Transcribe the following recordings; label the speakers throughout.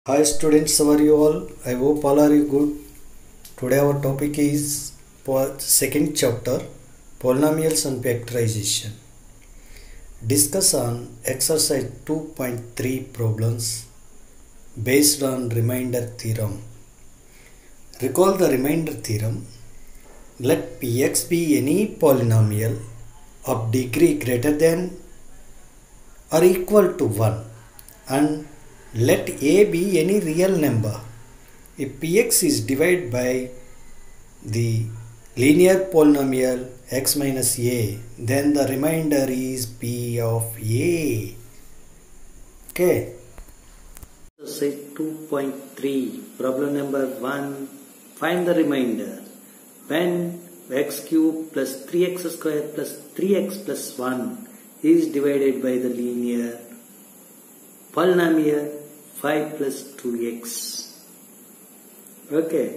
Speaker 1: Hi students, how are you all? I hope all are you good. Today our topic is second chapter, polynomials and factorization. Discuss on exercise 2.3 problems based on remainder theorem. Recall the remainder theorem. Let Px be any polynomial of degree greater than or equal to 1 and let a be any real number. If Px is divided by the linear polynomial x minus a, then the remainder is P of a. Okay. Exercise 2.3, problem number 1. Find the remainder. When x cube plus 3x square plus 3x plus 1 is divided by the linear polynomial 5 plus 2x. Okay.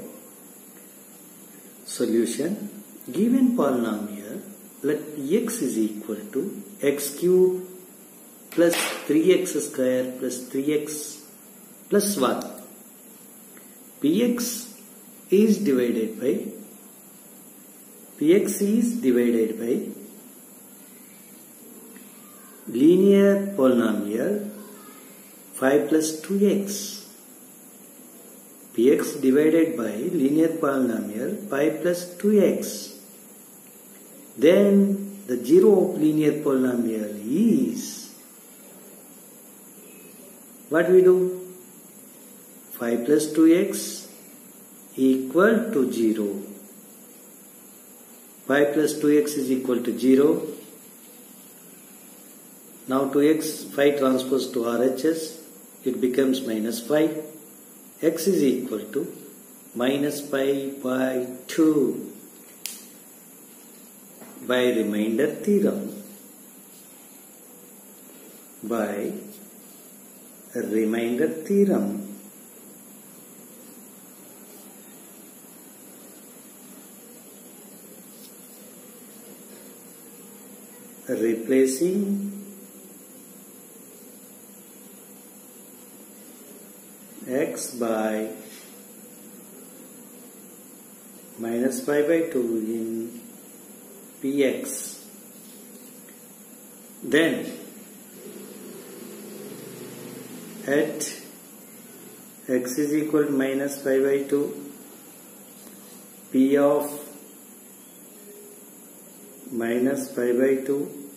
Speaker 1: Solution. Given polynomial, let x is equal to x cube plus 3x square plus 3x plus 1. Px is divided by linear polynomial 5 plus 2x. Px divided by linear polynomial 5 plus 2x. Then the zero of linear polynomial is, what we do? 5 plus 2x equal to 0. 5 plus 2x is equal to 0. Now 2x, 5 transpose to RHS, it becomes minus 5. X is equal to minus pi by 2. By remainder theorem, replacing x by minus pi by 2 in Px. Then at x is equal to minus pi by 2, P of minus pi by 2,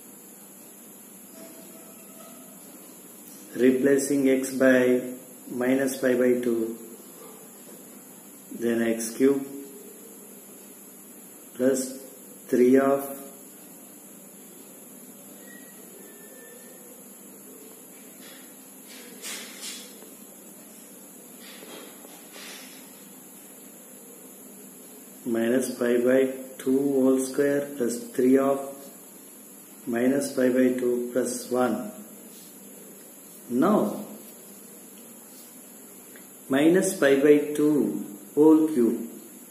Speaker 1: replacing x by minus pi by 2, then x cube plus 3 of minus pi by 2 whole square plus 3 of minus pi by 2 plus 1. Now minus pi by 2 whole cube.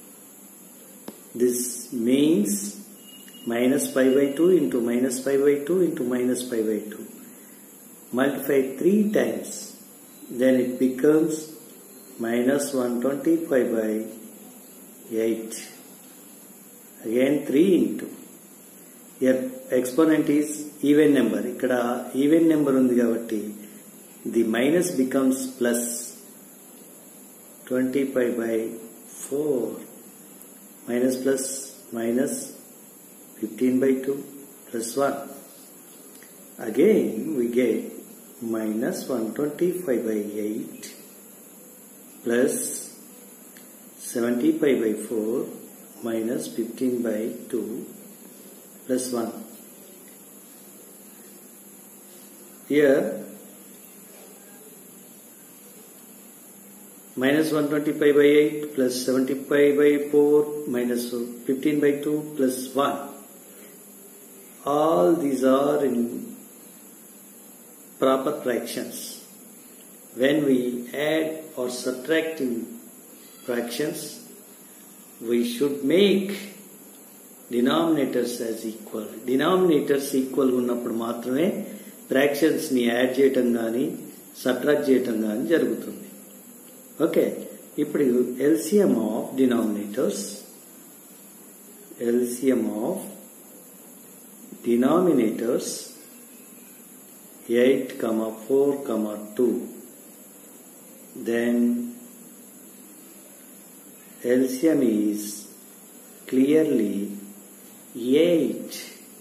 Speaker 1: This means minus pi by 2 into minus pi by 2 into minus pi by 2. Multiply 3 times. Then it becomes minus 125 by 8. Again 3 into. Here exponent is even number. Ikkada even number undi kabatti the minus becomes plus 25 by 4. Minus plus minus 15 by 2 plus 1. Again we get minus 125 by 8 plus 75 by 4 minus 15 by 2 plus 1. Here minus 125 by 8 plus 75 by 4 minus 15 by 2 plus 1. All these are in proper fractions. When we add or subtract in fractions, we should make denominators as equal. Denominators equal ఉన్నప్పుడు మాత్రమే fractions ని add చేయటం గాని subtract చేయటం గాని జరుగుతుంది. Okay, ఇప్పుడు LCM of denominators, LCM of denominators 8, 4, 2. Then LCM is clearly 8.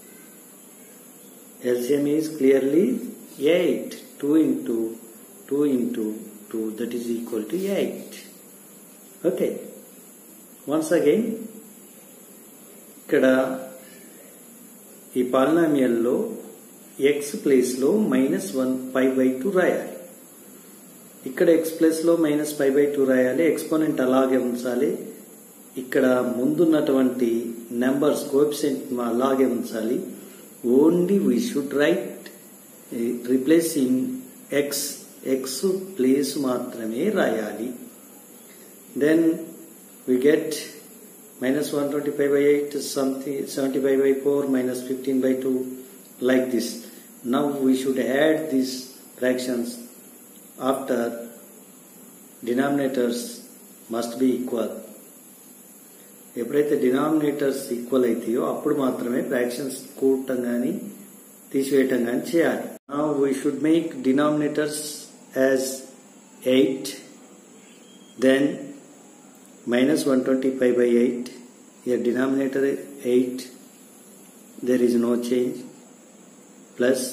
Speaker 1: LCM is clearly 8. 2 into 2, that is equal to 8. Okay. Once again, ఇక్కడ ఈ పాలినామియల్ లో x ప్లేస్ లో -1π/2 రాయాలి. ఇక్కడ x ప్లేస్ లో -π/2 రాయాలి. ఎక్స్పోనెంట్ అలాగే ఉంచాలి. ఇక్కడ ముందున్నటువంటి నెంబర్స్ కోఎఫిషియెంట్ అలాగే ఉంచాలి. Only we should write replacing x place మాత్రమే రాయాలి. Then we get -125/8 75/4 -15/2 like this. Now we should add these fractions after denominators must be equal. ఎప్పుడైతే డినామినేటర్స్ ఈక్వల్ అవుతాయో అప్పుడు మాత్రమే ఫ్రాక్షన్స్ కూడటం కానీ తీసివేయటం కానీ చేయాలి. Now we should make denominators as 8, then -125/8. Here denominator 8, there is no change, plus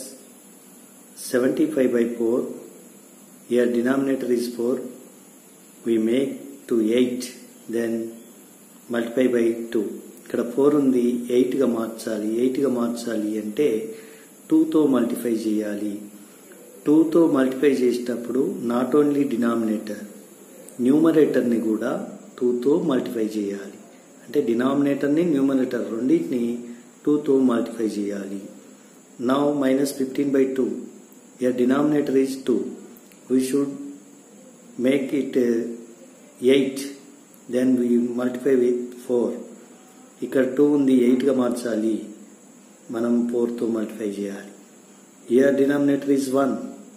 Speaker 1: 75/4. Here denominator is 4. We make to 8, then multiply by 2. ఇక్కడ 4 ఉంది, 8 గా మార్చాలి. 8 గా మార్చాలి అంటే 2 తో మల్టిప్లై చేయాలి. 2 తో మల్టిప్లై చేసేటప్పుడు నాట్ ఓన్లీ డినామినేటర్, న్యూమరేటర్ ని కూడా 2 తో మల్టిప్లై చేయాలి. అంటే డినామినేటర్ ని న్యూమరేటర్ రెండింటిని 2 తో మల్టిప్లై చేయాలి. Now -15/2. Here denominator is 2. We should make it 8. Then we multiply with 4. ఇక్కడ 2 ఉంది, 8 గా మార్చాలి. మనం 4 తో మల్టిప్లై చేయాలి. Here denominator is 1.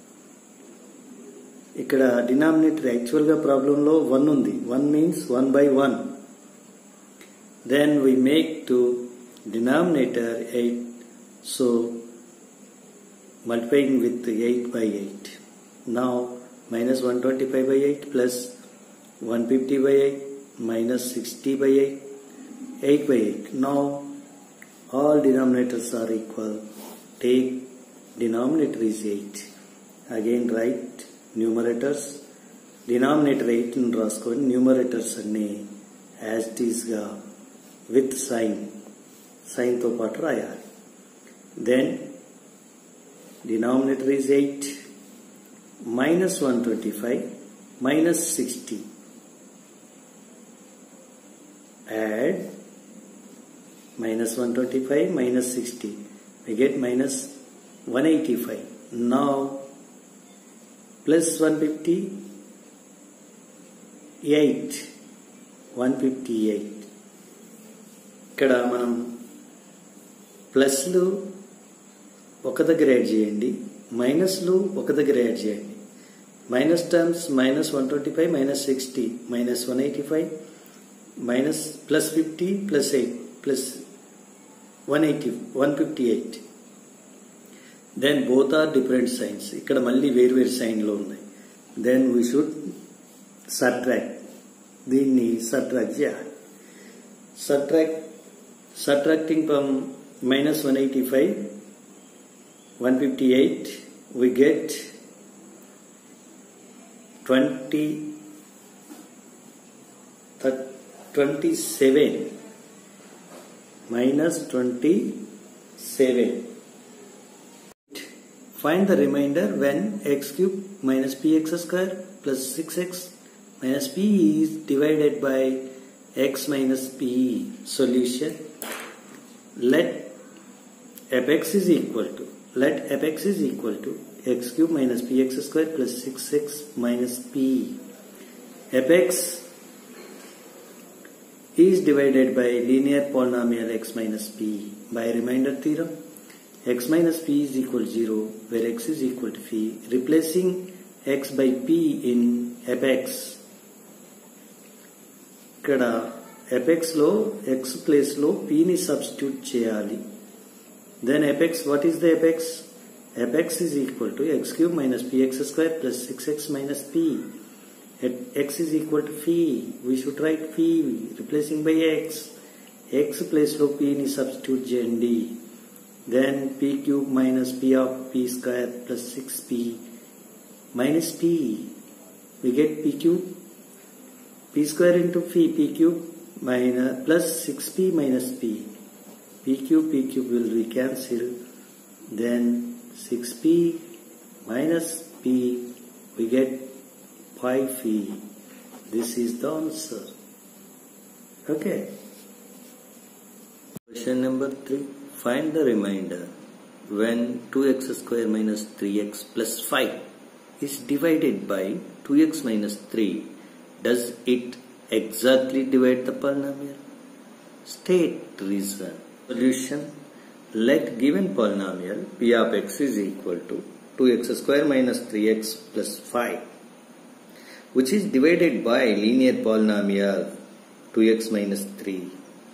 Speaker 1: ఇక్కడ డినామినేటర్ యాక్చువల్ గా ప్రాబ్లం లో 1 ఉంది. 1 means 1/1. Then we make to denominator 8. So multiplying with 8/8. Now -125/8 plus 150/8 minus 60/8, 8/8. Now all denominators are equal. Take denominator is 8. Again write numerators. Denominator 8 in రాసుకొని numerators అన్ని as it is గా with sign తో పాటు రాయాలి. Then denominator is 8, -125 minus 60. Add -125 minus 60. We get -185. Now plus 158. 158. ఇక్కడ మనం ప్లస్లు ఒక దగ్గర యాడ్ చేయండి, మైనస్లు ఒక దగ్గర యాడ్ చేయండి. Minus terms -125 minus 60 -185 minus plus 50 plus 8 plus 158. Then both are different signs. ఇక్కడ మళ్ళీ వేరు సైన్లో ఉన్నాయి. Then we should subtract. దీన్ని సబ్ట్రాక్ట్ చేయాలి. Subtracting from -185 158 we get 27 minus 27. Find the remainder when x cube minus px square plus 6x minus p is divided by x minus p. Solution: let fx is equal to x cube minus px square plus 6x minus p. fx is divided by linear polynomial x minus p by remainder theorem. X minus p is equal to 0 where x is equal to p. Replacing x by p in fx, ఇక్కడ fx లో x place లో p ని substitute చేయాలి. Then fx, what is the fx? fx is equal to x cube minus px square plus 6x minus p. X is equal to phi. We should write phi replacing by x. X place లో p ని substitute చేయండి. Then p cube minus p of p square plus 6p minus p. We get p cube. P square into phi, p cube minus plus 6p minus p. P cube will recancel. Then 6p minus p, we get 5p. This is the answer. Okay. Question number 3. Find the remainder when 2x square minus 3x plus 5 is divided by 2x minus 3. Does it exactly divide the polynomial? State reason. Solution. Let given polynomial p of x is equal to 2x square minus 3x plus 5, which is divided by linear polynomial 2x minus 3.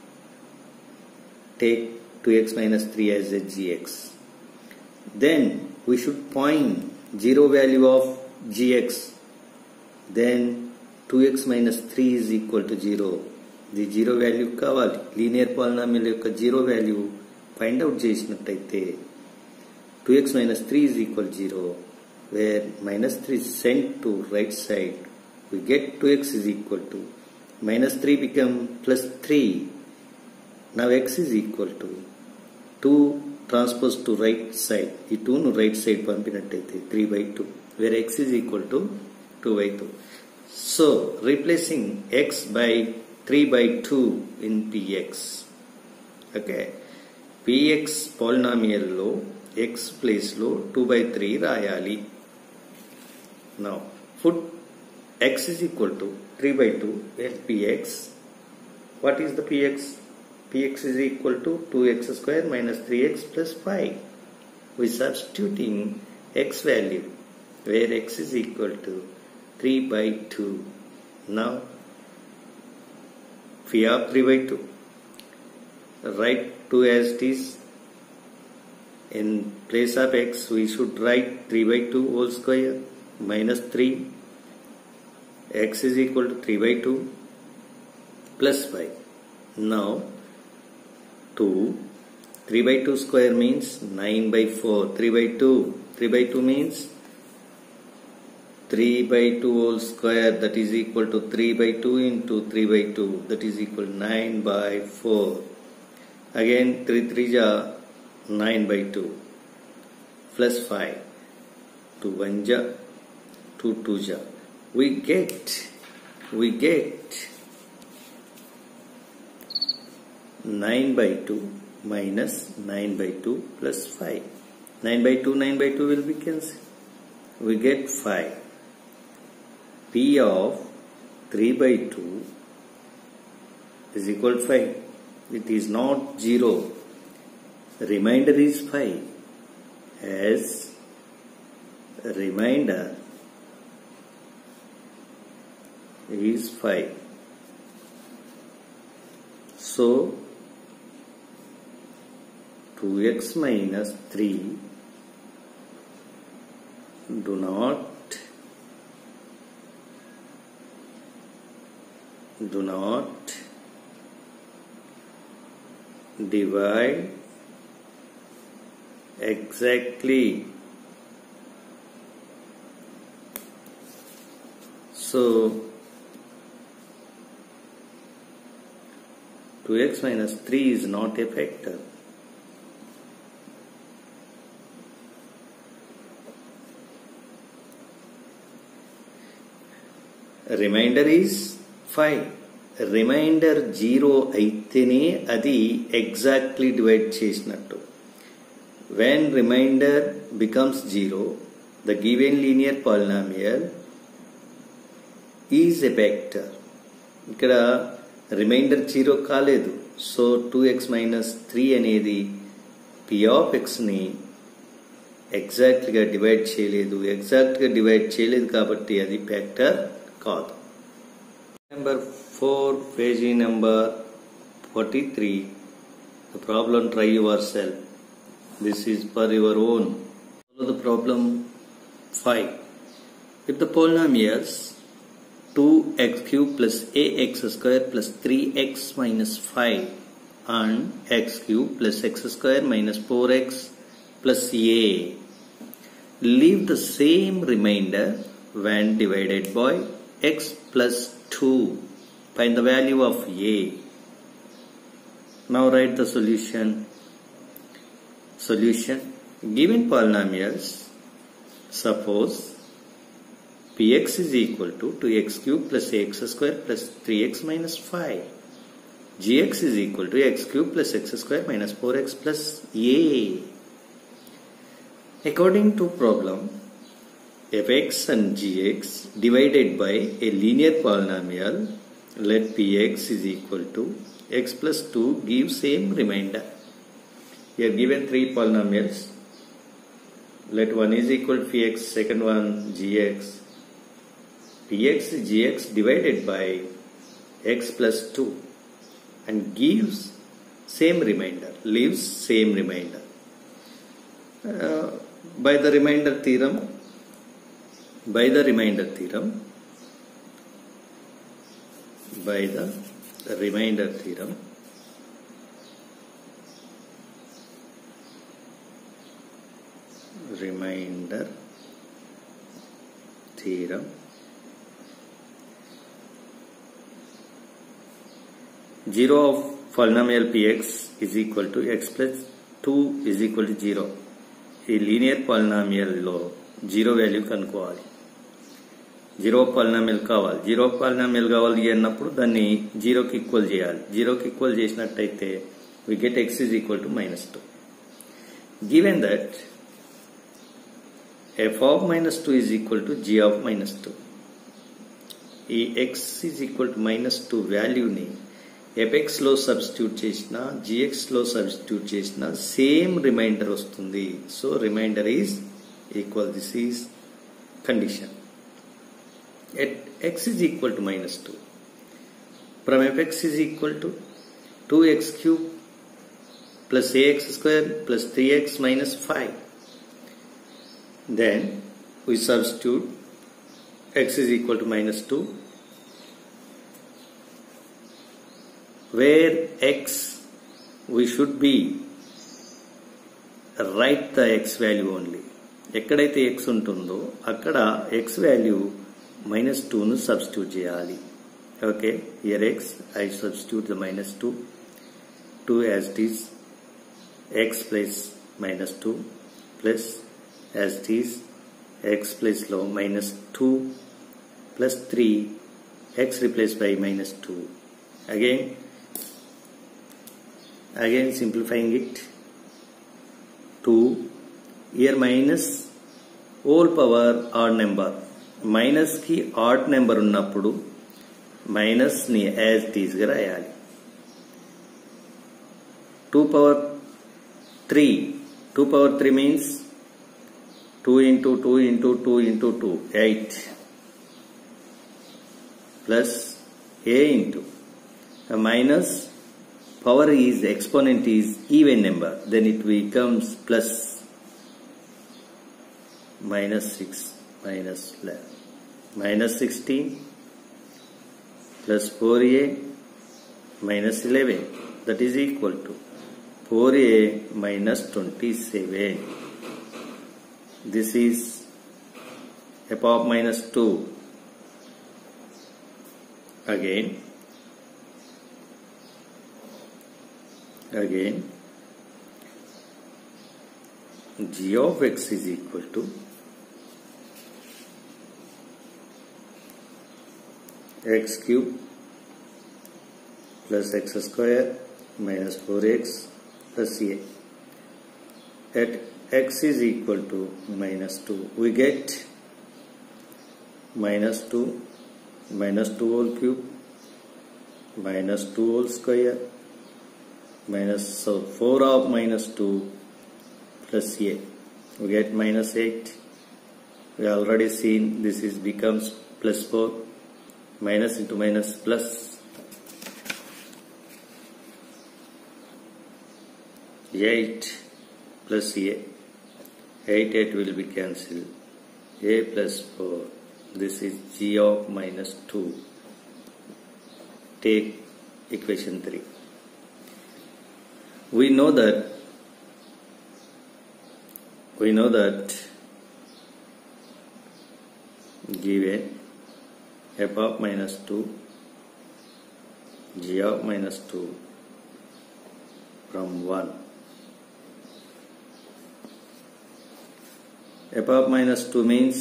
Speaker 1: Take 2x minus 3 as a gx. Then we should point 0 value of gx. Then 2x minus 3 is equal to 0. The 0 value kavali. Linear polynomial yokka 0 value find out chesinattaithe 2x minus 3 is equal to 0, where minus 3 is sent to right side. We get 2x is equal to minus 3 become plus 3. Now x is equal to 2 transpose to right side. The 2 nu right side pampinattaithe 3 by 2, where x is equal to 2 by 2. So replacing x by 3 by 2 in px. Okay. px polynomial lo x place lo 2 by 3 rayali. Now put x is equal to 3 by 2 in px. What is the px? Px is equal to 2x square minus 3x plus 5. We substituting x value, where x is equal to 3 by 2. Now phi of 3 by 2. Write 2 as it is. In place of x, we should write 3 by 2 whole square minus 3. X is equal to 3 by 2 plus 5. Now 3 by 2 square means 9 by 4. 3 by 2 means 3 by 2 whole square, that is equal to 3 by 2 into 3 by 2, that is equal to 9 by 4. Again 3 3 ja 9 by 2 plus 5. 2 1 ja 2 2 ja. We get 9 by 2 minus 9 by 2 plus 5. 9 by 2 will be cancelled. We get 5. P of 3 by 2 is equal to 5. It is not 0. Remainder is 5. As remainder is 5. So 2x minus 3 do not divide exactly. So 2x minus 3 is not a factor. Remainder is 5. Remainder 0 aitene adi exactly divide chesinattu. When remainder becomes 0, the given linear polynomial is a vector. Ikkada remainder 0 kaledu. So 2x minus 3 anedi p of x ni exactly ga divide cheyaledu. Exact ga divide cheyaledu kabatti adi factor కాదు.
Speaker 2: Number 4, page number 43. The problem, try yourself. This is for your own. Follow the problem 5. If the polynomials 2x cube plus ax square plus 3x minus 5 and x cube plus x square minus 4x plus a leave the same remainder when divided by x plus 2, find the value of a. Now write the solution. Solution: given polynomials, suppose px is equal to 2x cube plus ax square plus 3x minus 5. Gx is equal to x cube plus x square minus 4x plus a. According to problem, fx and gx divided by a linear polynomial, let px is equal to x plus 2 give same remainder. Here given three polynomials, let one is equal to px, second one gx. Px is gx divided by x plus 2 and gives same remainder, leaves same remainder. By the remainder theorem, zero of polynomial px is equal to x plus 2 is equal to 0. ఈ linear పాలినామియల్లో zero value కనుక్కోవాలి. Zero polynomial కావాలి. Zero polynomial కావాలి అన్నప్పుడు దాన్ని జీరోకి equal చేయాలి. జీరోకి ఈక్వల్ చేసినట్టయితే we get x is equal to minus 2. Given that f of minus 2 is equal to g of minus 2. ఈ x is equal to minus 2 వాల్యూని fx లో సబ్స్టిట్యూట్ చేసిన gx లో సబ్స్టిట్యూట్ చేసిన సేమ్ రిమైండర్ వస్తుంది. So remainder is equal. This is condition. At x is equal to minus 2, from fx is equal to 2x cube plus ax square plus 3x minus 5. Then we substitute x is equal to minus 2, where x we should be write the x value only. ఎక్కడైతే x ఉంటుందో అక్కడ x value minus 2 ను substitute చేయాలి. Okay, here x I substitute the minus 2 as it is x place minus 2 plus as it is x place లో minus 2 plus 3 x replaced by minus 2. Again simplifying it, 2 here minus whole power odd number. Minus కి odd number ఉన్నప్పుడు minus ని as it is గా రాయాలి. 2 power 3 means 2 into 2 into 2 into 2 8 plus a into minus power is exponent is even number, then it becomes plus minus 6 minus 11 minus 16 plus 4a minus 11, that is equal to 4a minus 27. This is f of minus 2. Again g of x is equal to x cube plus x square minus 4x plus a. At x is equal to minus 2, we get minus 2 whole cube minus 2 whole square minus 4 of minus 2 plus a. We get minus 8. We already seen this is becomes plus 4. minus into minus plus, 8 plus a, 8 will be cancelled, a plus 4, this is g of minus 2. Take equation 3. We know that given f of minus 2, g of minus 2 from 1, f of minus 2 means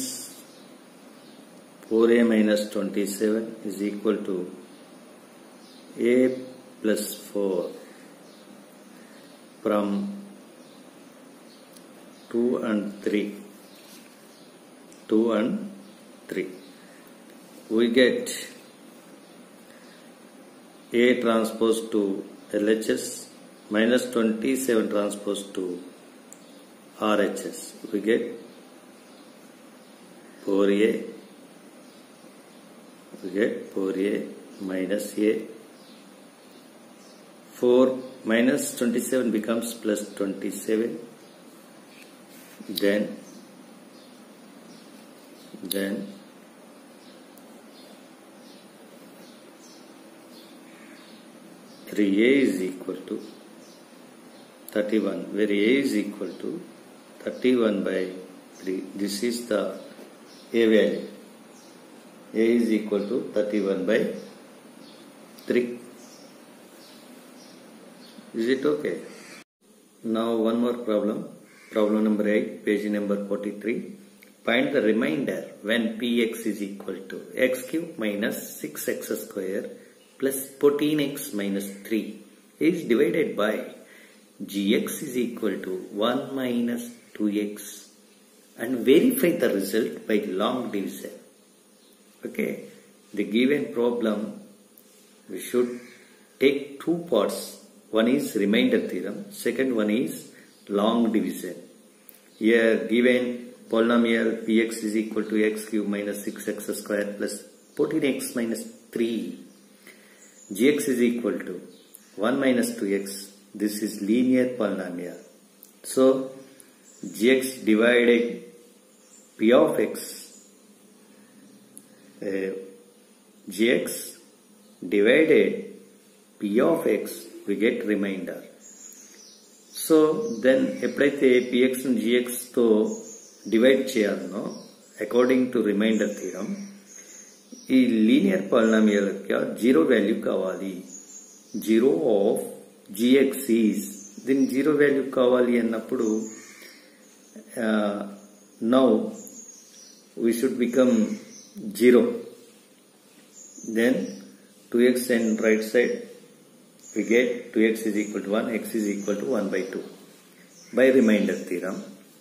Speaker 2: 4a minus 27 is equal to a plus 4 from 2 and 3. We get A transpose to LHS minus 27 transpose to RHS. We get 4A. We get 4A minus A. 4 minus 27 becomes plus 27. Then 3a is equal to 31, where a is equal to 31 by 3. This is the a value. A is equal to 31 by 3. Is it okay? Now one more problem. Problem number 8, page number 43. Find the remainder when px is equal to x cube minus 6x square plus 14x minus 3 is divided by gx is equal to 1 minus 2x, and verify the result by long division. Okay, the given problem we should take two parts. One is remainder theorem, second one is long division. Here given polynomial px is equal to x cube minus 6x square plus 14x minus 3. Gx is equal to 1 minus 2x. This is linear polynomial. So gx divided p of x, gx divided p of x, we get remainder. So then ఎప్పుడైతే px and gx తో divide చేయాలనో according to remainder theorem ఈ linear polynomial యొక్క zero value కావాలి. Zero of gx is, దీని zero value కావాలి అన్నప్పుడు now we should become 0. Then 2x and right side we get 2x is equal to 1, x is equal to 1 by 2. By remainder theorem,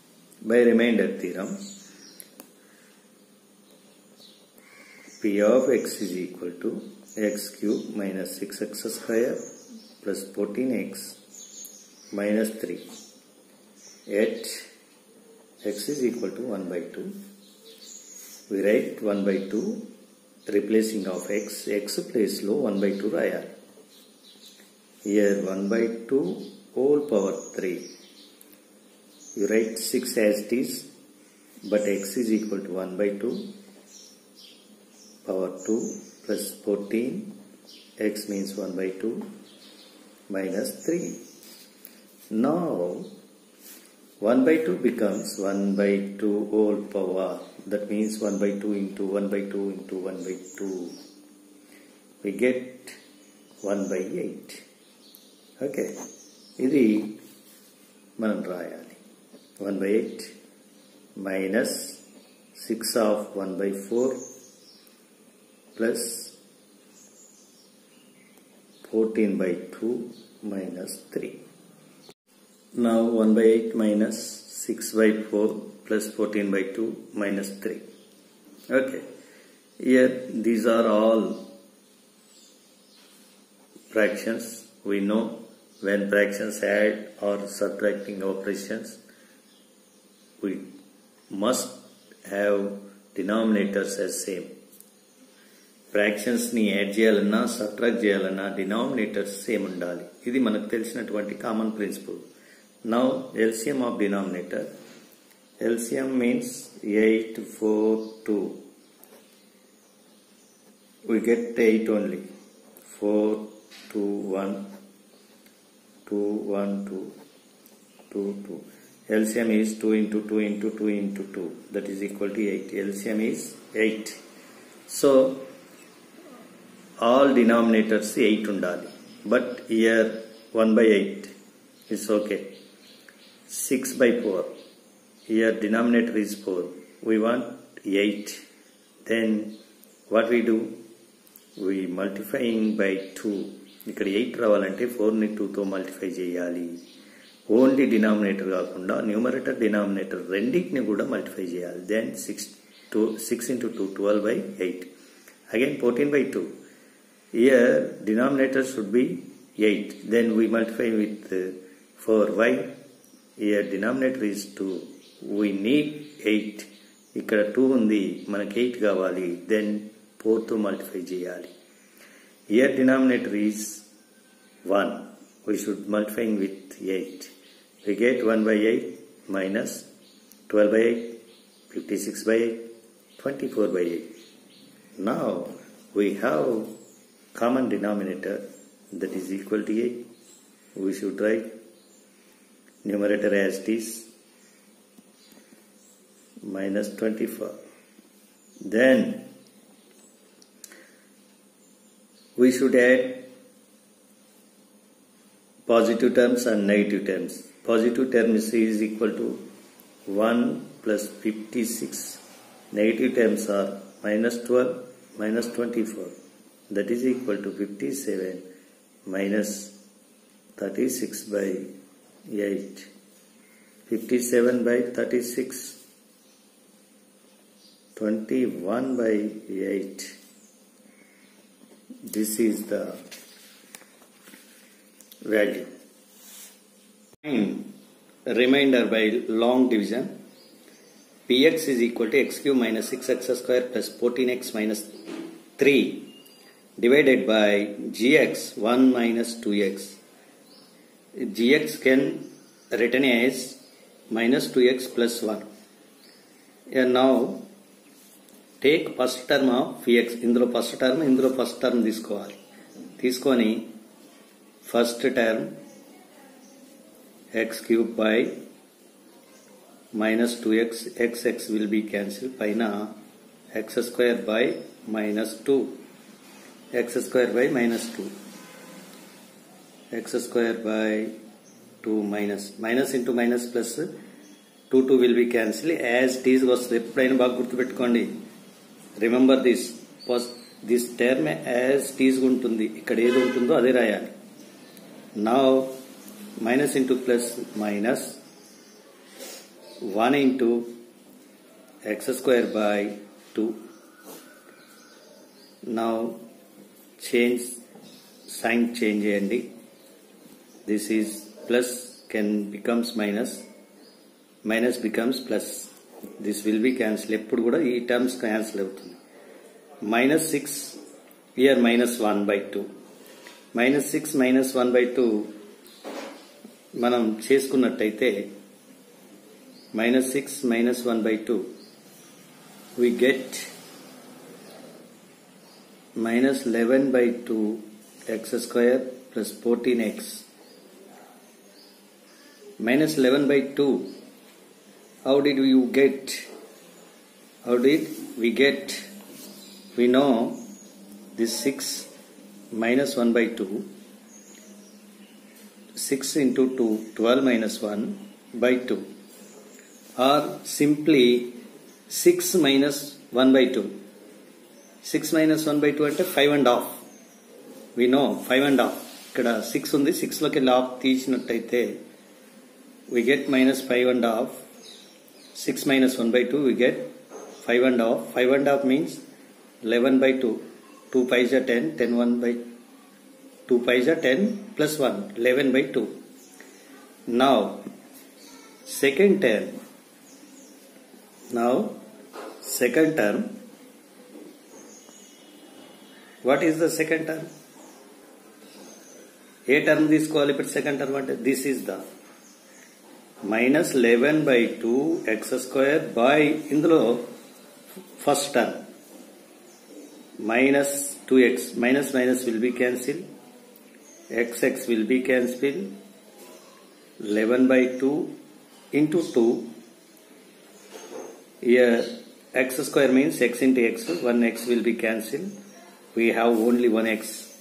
Speaker 2: p of x is equal to x cube minus 6x square plus 14x minus 3. At x is equal to 1 by 2. We write 1 by 2 replacing of x place lo 1 by 2 rayali. Here 1 by 2 whole power 3. You write 6 as it is, but x is equal to 1 by 2 power 2 plus 14, x means 1 by 2 minus 3. Now 1 by 2 becomes 1 by 2 whole power. That means 1 by 2 into 1 by 2 into 1 by 2. We get 1 by 8. Okay. ఇది మనం రాయాలి. 1 by 8 minus 6 of 1 by 4 plus 14 by 2 minus 3. Now 1 by 8 minus 6 by 4 plus 14 by 2 minus 3. Okay. Here these are all fractions. We know when fractions add or subtracting operations, we must have denominators as same. Fractions ని add చేయాలన్నా subtract చేయాలన్నా denominators same ఉండాలి. ఇది మనకు తెలిసినటువంటి common principle. Now LCM of denominator. LCM means 8, 4, 2. We get 8 only. 4, 2, 1, 2, 1, 2, 2, 2. LCM is 2 into 2 into 2 into 2. That is equal to 8. LCM is 8. So, all denominators 8 undali. But here 1 by 8 is okay. 6 by 4. Here denominator is 4. We want 8. Then what we do? We multiplying by 2. ఇక్కడ 8 రావాలంటే 4ని 2తో multiply చేయాలి. Only denominator కాకుండా numerator denominator రెండింటిని కూడా multiply చేయాలి. Then 6 into 2, 12 by 8. Again 14 by 2. Here denominator should be 8. Then we multiply with 4. Why? Here denominator is 2. We need 8. ఇక్కడ 2 ఉంది, మనకి 8 కావాలి. Then 4తో మల్టిఫై చేయాలి. Here denominator is 1. We should multiply with 8. We get 1 by 8 minus 12 by 8, 56 by 8, 24 by 8. Now we have common denominator that is equal to 8. We should write numerator as it is minus 24. Then we should add positive terms and negative terms. Positive terms is equal to 1 plus 56. Negative terms are minus 12 minus 24. That is equal to 57 minus 36 by 8. 57 by 36. 21 by 8. This is the value. Remainder by long division. Px is equal to x cube minus 6x square plus 14x minus 3 divided by gx 1 minus 2x. Gx can written as minus 2x plus 1. And now take first term of px. ఇందులో first term తీసుకోవాలి. తీసుకొని first term x cube by minus 2x, x will be cancelled. పైన x square by minus 2. x square by minus 2. x square by 2 minus into minus plus 2 will be cancelled. As it is వస్తుంది. ఎప్పుడైనా బాగా గుర్తుపెట్టుకోండి. Remember this term as it is ఉంటుంది. ఇక్కడ ఏది ఉంటుందో అదే రాయాలి. Now minus into plus minus 1 into x square by 2. Now change sign change చేయండి. This is plus can becomes minus becomes plus. This will be cancel. ఎప్పుడు కూడా ఈ టర్మ్స్ క్యాన్సిల్ అవుతుంది. minus 6 here minus 1 by 2. minus 6 minus 1 by 2 మనం చేసుకున్నట్టయితే minus 6 minus 1 by 2 we get minus 11 by 2 x square plus 14x. minus 11 by 2. How did we get? We know this 6 minus 1 by 2. 6 into 2, 12 minus 1 by 2. Or simply 6 minus 1 by 2. 6 minus 1 by 2 అంటే 5 and half. We know 5 and half. ఇక్కడ 6 ఉంది. 6 లోకి half తీసినట్టయితే we get minus 5 and half. 6 minus 1 by 2 we get 5 and half. 5 and half means 11 by 2. 2 pies are 10. 10 1 by 2 pies are 10 plus 1. 11 by 2. Now second term. What is the second term? ఏ term తీసుకోవాలి ఇప్పుడు second term అంటే this is the minus 11 by 2 x square by ఇందులో first term minus 2x minus minus will be cancelled, x will be cancelled, 11 by 2 into 2, here x square means x into x, 1x will be cancelled, we have only 1x.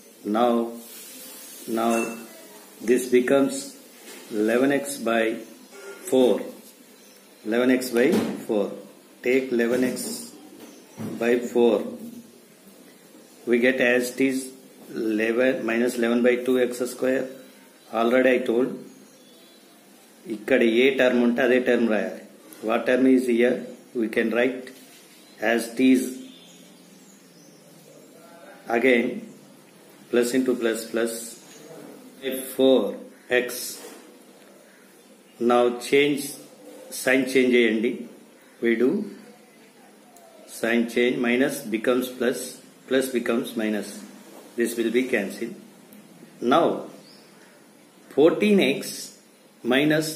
Speaker 2: Now this becomes 11x by 4. 11x by 4. Take 11x by 4. We get as it is 11 minus 11 by 2x square. Already I told. ఇక్కడ ఏ term ఉంటే అదే term రాయాలి. What term is here? We can write as it is again plus into plus plus 4x. Now change sign change చేయండి. We do sign change, minus becomes plus, plus becomes minus. This will be cancelled. Now 14x minus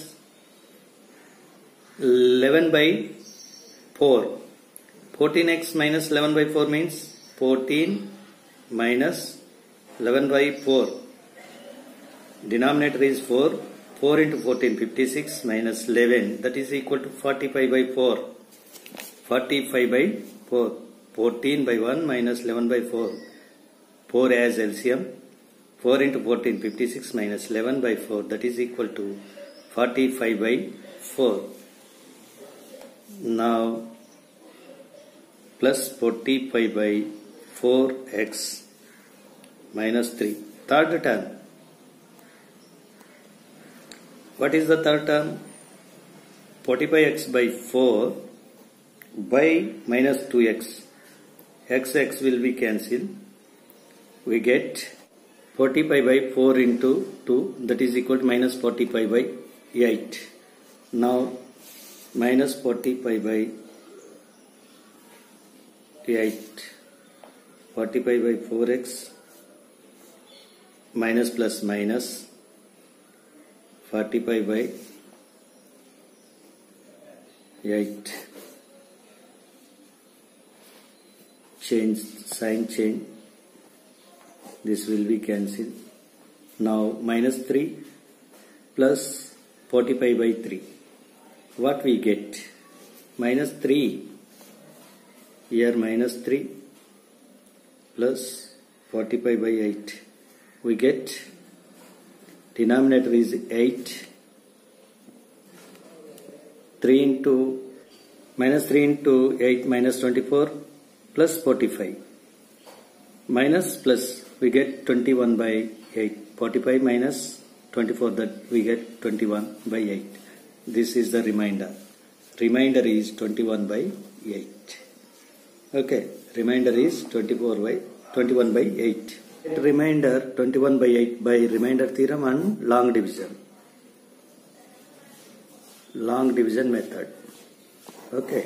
Speaker 2: 11 by 4. 14x minus 11 by 4 means 14 minus 11 by 4. Denominator is 4. 4 into 14, 56 minus 11, that is equal to 45 by 4. 45 by 4. 14 by 1 minus 11 by 4. 4 as LCM. 4 into 14, 56 minus 11 by 4, that is equal to 45 by 4. Now plus 45 by 4x minus 3. Third term. What is the third term? 45x by 4 by minus 2x. x will be cancelled. We get 45 by 4 into 2, that is equal to minus 45 by 8. Now minus 45 by 8. 45 by 4x minus plus minus 45 by 8. Change, sign change. This will be cancelled. Now minus 3 plus 45 by 3. What we get? Minus 3. Here minus 3 plus 45 by 8. We get denominator is 8. 3 into minus 3 into 8 minus 24 plus 45. Minus plus we get 21 by 8. 45 minus 24, that we get 21 by 8. This is the remainder. Remainder is 21 by 8. Okay, remainder is 21 by 8. Remainder 21 by 8 by remainder theorem and long division. Long division method. Okay.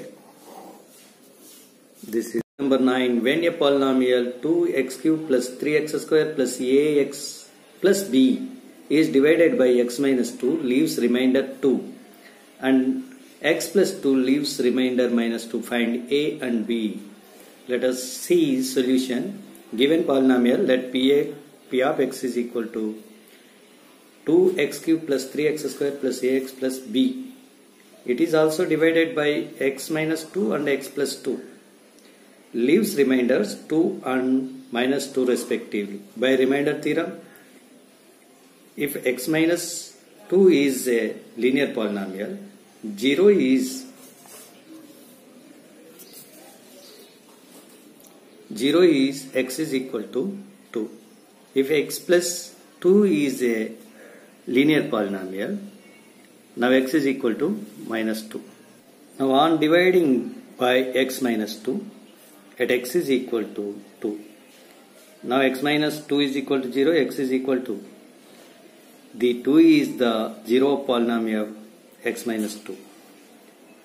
Speaker 2: This is number 9. When a polynomial 2x cubed plus 3x square plus ax plus b is divided by x minus 2, leaves remainder 2, and x plus 2 leaves remainder minus 2. Find a and b. Let us see solution. Given polynomial, let p of x is equal to 2x cubed plus 3x square plus ax plus b. It is also divided by x minus 2 and x plus 2. Leaves remainders 2 and minus 2 respectively. By remainder theorem, if x minus 2 is a linear polynomial, 0 is x is equal to 2. If x plus 2 is a linear polynomial, now x is equal to minus 2. Now on dividing by x minus 2, at x is equal to 2. Now x minus 2 is equal to 0, x is equal to. The 2 is the 0 polynomial x minus 2.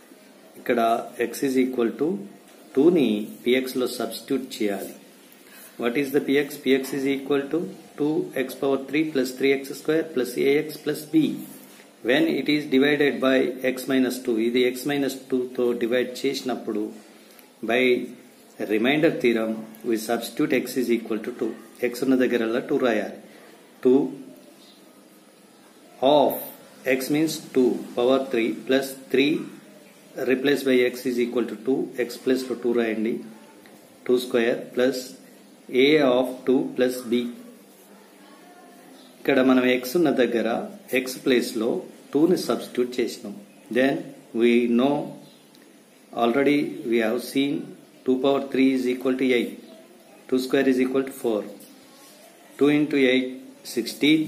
Speaker 2: ఇక్కడ x is equal to 2 ని px లో substitute చేయాలి. What is the px? Px is equal to 2x power 3 plus 3x square plus ax plus b. When it is divided by x minus 2, ఇది x minus 2 తో divide చేసినప్పుడు by remainder theorem we substitute x is equal to 2. x ఉన్న దగ్గరల్లా 2 రాయాలి. 2 of x means 2 power 3 plus 3 replaced by x is equal to 2. x plus లో 2 రాయండి. 2 square plus a of 2 plus b. ఇక్కడ మనం x ఉన్న దగ్గర x place లో 2 ని సబ్స్టిట్యూట్ చేసినాం. Then we know already we have seen 2 power 3 is equal to 8. 2 square is equal to 4. 2 into 8 16.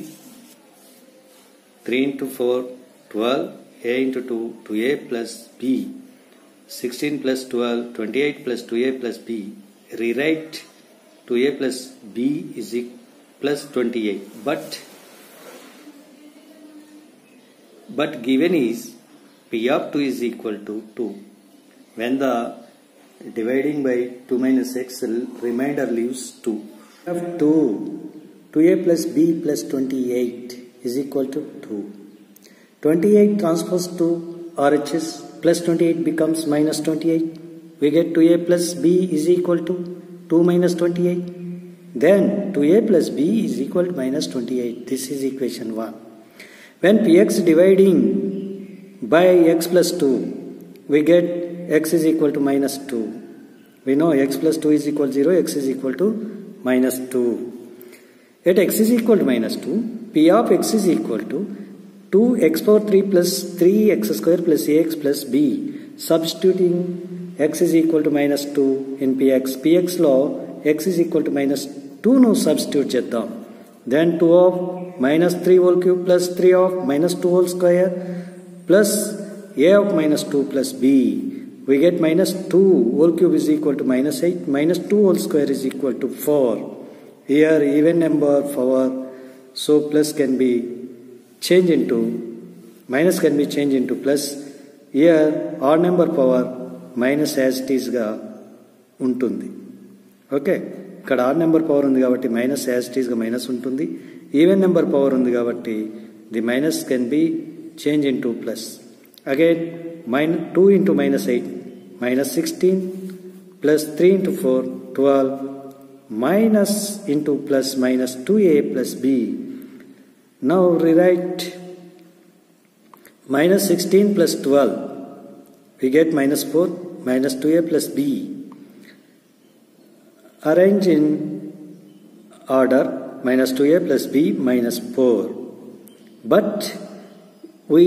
Speaker 2: 3 into 4 12. A into 2 2a plus b. 16 plus 12 28 plus 2a plus b. Rewrite 2a plus b is plus 28. But given is p of 2 is equal to 2. When the dividing by 2 minus x remainder leaves 2.
Speaker 1: Of 2a plus b plus 28 is equal to 2. 28 transpose to RHS plus 28 becomes minus 28. We get 2a plus b is equal to 2 minus 28. Then 2a plus b is equal to minus 28. This is equation 1. When px dividing by x plus 2, we get x is equal to minus 2. We know x plus 2 is equal to 0, x is equal to minus 2. At x is equal to minus 2, p of x is equal to 2x power 3 plus 3x square plus ax plus b. Substituting x is equal to minus 2 in px. Px law x is equal to minus 2 no substitute cheddam. Then 2 of minus 3 whole cube plus 3 of minus 2 whole square plus a of minus 2 plus b. We get minus 2 whole cube is equal to minus 8. Minus 2 whole square is equal to 4. Here even number power, so plus can be changed into, minus can be changed into plus. Here odd number power minus as it is ga untundi. Okay, ఇక్కడ odd number power ఉంది కాబట్టి minus as it is గా minus ఉంటుంది. Even number power ఉంది కాబట్టి the minus can be change into plus. Again 2 into minus 8 minus 16 plus 3 into 4 12 minus into plus minus 2a plus b. Now rewrite minus 16 plus 12. We get minus 4 minus 2a plus b. Arrange in order minus 2a plus b minus 4. But we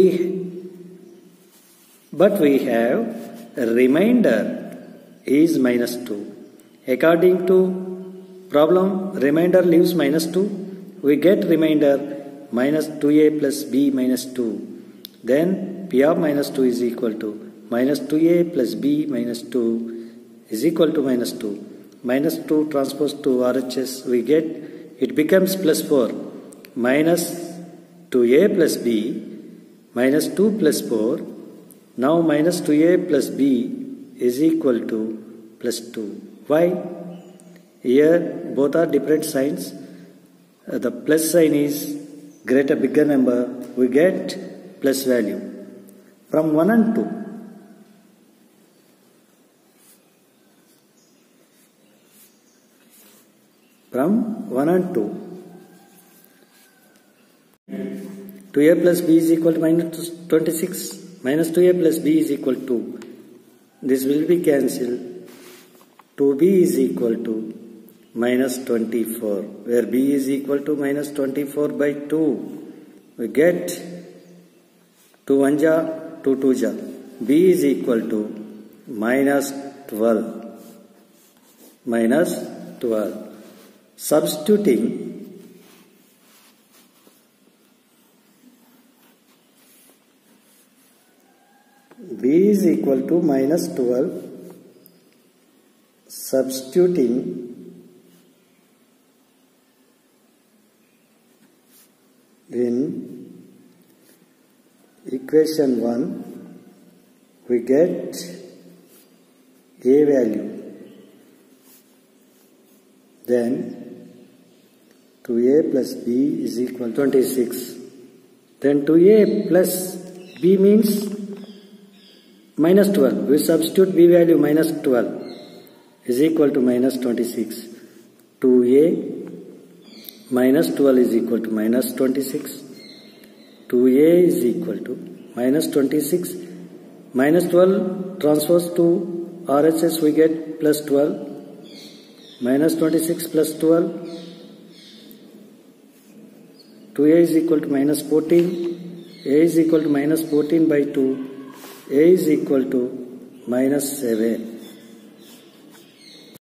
Speaker 1: have a remainder is minus 2. According to problem, remainder leaves minus 2. We get remainder minus 2a plus b minus 2. Then p of minus 2 is equal to minus 2a plus b minus 2 is equal to minus 2. Minus 2 transpose to RHS, we get it becomes plus 4. Minus 2a plus b minus 2 plus 4. Now minus 2a plus b is equal to plus 2. Why? Here both are different signs. The plus sign is greater bigger number, we get plus value. From 1 and 2. From 1 and 2. 2a plus b is equal to minus 26. Minus 2a plus b is equal to 2. This will be cancelled. 2b is equal to minus 24. Where b is equal to minus 24 by 2. We get 2 1 ja, 2 2 ja. b is equal to minus 12. Minus 12. Substituting b is equal to minus 12. Substituting in equation 1, we get a value. then 2a plus b is equal to 26. Then 2a plus b means minus 12. We substitute b value minus 12 is equal to minus 26. 2a minus 12 is equal to minus 26. 2a is equal to minus 26. Minus 12 transfers to RHS, we get plus 12. Minus 26 plus 12. 2a is equal to minus 14. A is equal to minus 14 by 2. A is equal to minus 7.